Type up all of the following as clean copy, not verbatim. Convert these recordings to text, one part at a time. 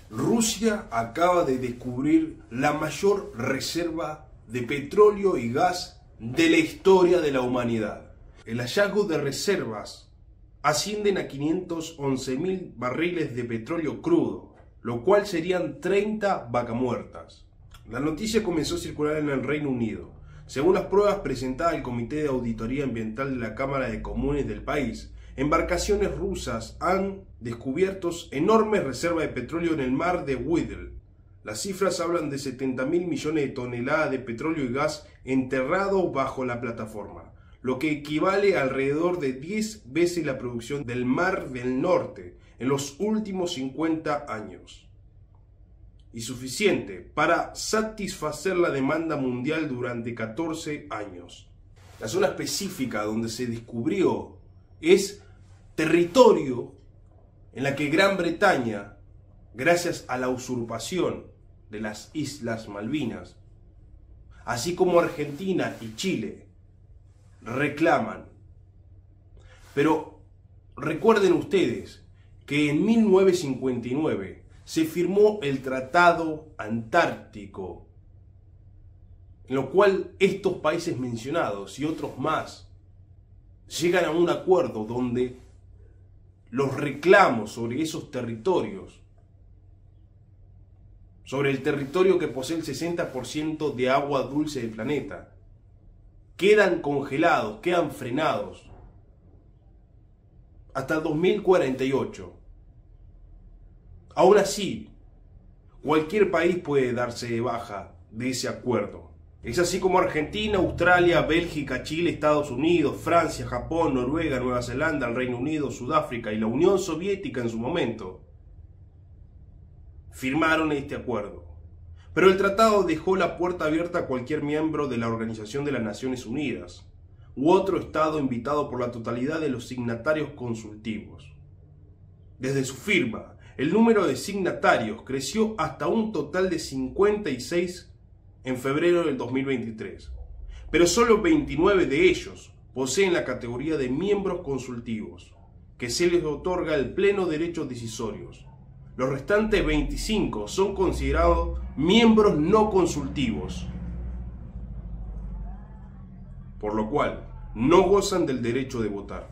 Rusia acaba de descubrir la mayor reserva de petróleo y gas de la historia de la humanidad. El hallazgo de reservas ascienden a 511.000 barriles de petróleo crudo, lo cual serían 30 vacamuertas. La noticia comenzó a circular en el Reino Unido. Según las pruebas presentadas al Comité de Auditoría Ambiental de la Cámara de Comunes del país, embarcaciones rusas han descubierto enormes reservas de petróleo en el mar de Weddell. Las cifras hablan de 70.000 millones de toneladas de petróleo y gas enterrado bajo la plataforma, lo que equivale a alrededor de 10 veces la producción del Mar del Norte en los últimos 50 años. Y suficiente para satisfacer la demanda mundial durante 14 años. La zona específica donde se descubrió es territorio en la que Gran Bretaña, gracias a la usurpación de las Islas Malvinas, así como Argentina y Chile, reclaman. Pero recuerden ustedes que en 1959 se firmó el Tratado Antártico, en lo cual estos países mencionados y otros más llegan a un acuerdo donde los reclamos sobre esos territorios, sobre el territorio que posee el 60% de agua dulce del planeta, quedan congelados, quedan frenados hasta el 2048. Aún así, cualquier país puede darse de baja de ese acuerdo. Es así como Argentina, Australia, Bélgica, Chile, Estados Unidos, Francia, Japón, Noruega, Nueva Zelanda, el Reino Unido, Sudáfrica y la Unión Soviética en su momento firmaron este acuerdo. Pero el tratado dejó la puerta abierta a cualquier miembro de la Organización de las Naciones Unidas u otro estado invitado por la totalidad de los signatarios consultivos. Desde su firma, el número de signatarios creció hasta un total de 56 en febrero del 2023, pero solo 29 de ellos poseen la categoría de miembros consultivos, que se les otorga el pleno derechos decisorios. Los restantes 25 son considerados miembros no consultivos, por lo cual no gozan del derecho de votar.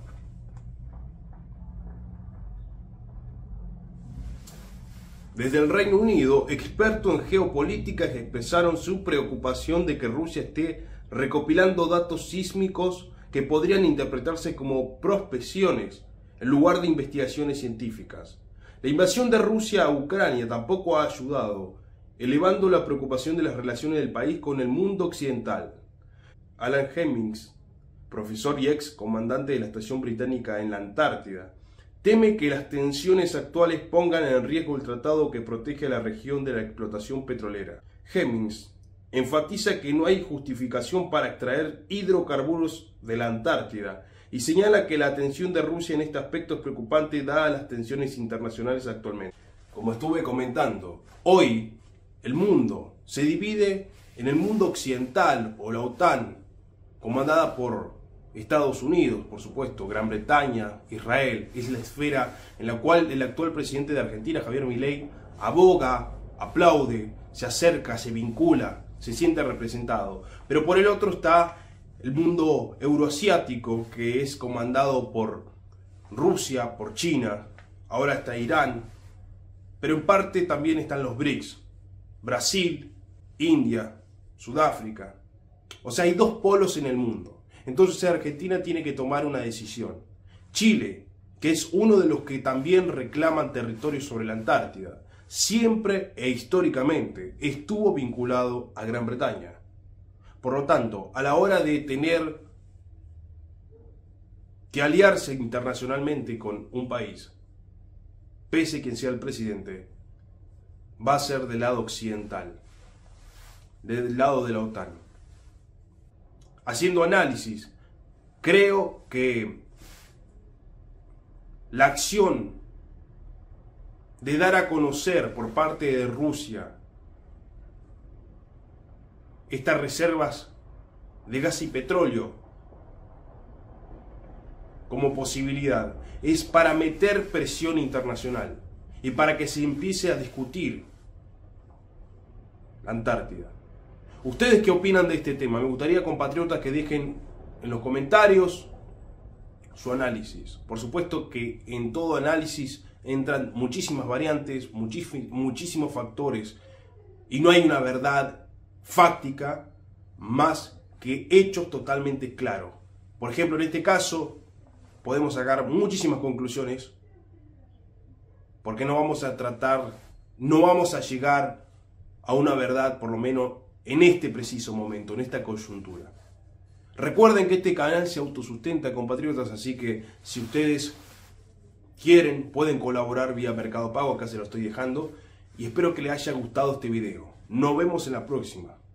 Desde el Reino Unido, expertos en geopolítica expresaron su preocupación de que Rusia esté recopilando datos sísmicos que podrían interpretarse como prospecciones en lugar de investigaciones científicas. La invasión de Rusia a Ucrania tampoco ha ayudado, elevando la preocupación de las relaciones del país con el mundo occidental. Alan Hemmings, profesor y ex comandante de la estación británica en la Antártida, teme que las tensiones actuales pongan en riesgo el tratado que protege a la región de la explotación petrolera. Hemmings enfatiza que no hay justificación para extraer hidrocarburos de la Antártida y señala que la atención de Rusia en este aspecto es preocupante dadas las tensiones internacionales actualmente. Como estuve comentando, hoy el mundo se divide en el mundo occidental o la OTAN, comandada por Estados Unidos, por supuesto, Gran Bretaña, Israel. Es la esfera en la cual el actual presidente de Argentina, Javier Milei, aboga, aplaude, se acerca, se vincula, se siente representado. Pero por el otro está el mundo euroasiático, que es comandado por Rusia, por China, ahora está Irán, pero en parte también están los BRICS, Brasil, India, Sudáfrica. O sea, hay dos polos en el mundo. Entonces Argentina tiene que tomar una decisión. Chile, que es uno de los que también reclaman territorio sobre la Antártida, siempre e históricamente estuvo vinculado a Gran Bretaña. Por lo tanto, a la hora de tener que aliarse internacionalmente con un país, pese a quien sea el presidente, va a ser del lado occidental, del lado de la OTAN. Haciendo análisis, creo que la acción de dar a conocer por parte de Rusia estas reservas de gas y petróleo como posibilidad es para meter presión internacional y para que se empiece a discutir la Antártida. ¿Ustedes qué opinan de este tema? Me gustaría, compatriotas, que dejen en los comentarios su análisis. Por supuesto que en todo análisis entran muchísimas variantes, muchísimos factores, y no hay una verdad fáctica más que hechos totalmente claros. Por ejemplo, en este caso podemos sacar muchísimas conclusiones, porque no vamos a llegar a una verdad, por lo menos en este preciso momento, en esta coyuntura. Recuerden que este canal se autosustenta, compatriotas, así que si ustedes quieren, pueden colaborar vía Mercado Pago, acá se lo estoy dejando, y espero que les haya gustado este video. Nos vemos en la próxima.